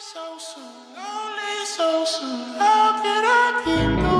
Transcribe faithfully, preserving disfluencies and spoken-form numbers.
so soon, only so soon. How can I keep going?